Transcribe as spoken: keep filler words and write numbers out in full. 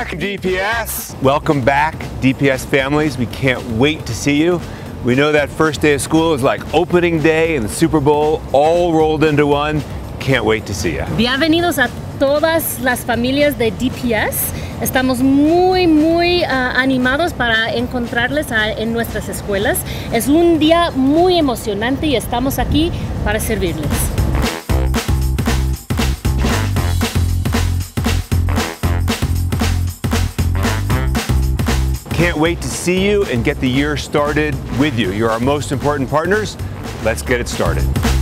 back, D P S. Welcome back, D P S families. We can't wait to see you. We know that first day of school is like opening day and the Super Bowl all rolled into one. Can't wait to see you. Bienvenidos a todas las familias de D P S. Estamos muy, muy uh, animados para encontrarles a, en nuestras escuelas. Es un día muy emocionante y estamos aquí para servirles. Can't wait to see you and get the year started with you. You're our most important partners. Let's get it started.